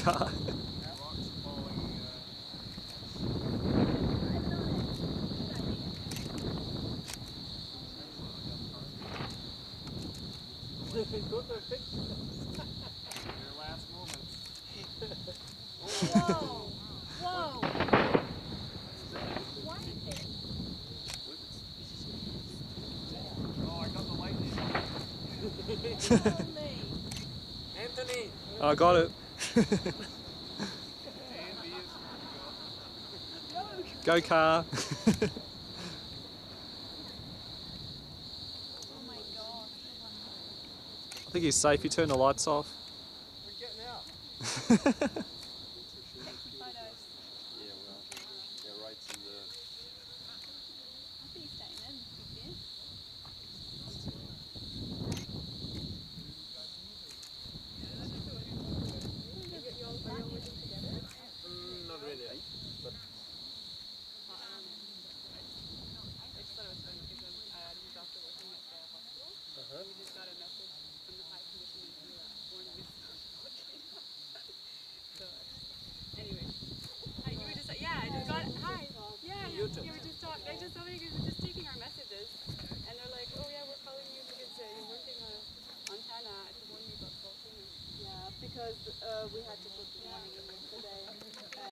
car. Whoa! Whoa! What is it? Holy! Anthony! I got it. Go car. Oh my gosh. I think he's safe. You turn the lights off. We're getting out. Take some photos. Yeah, well, yeah, right in the... I think he's staying in. Big deal. Not really, but... I just thought it was funny because he was after working at the hospital. Uh-huh. We just got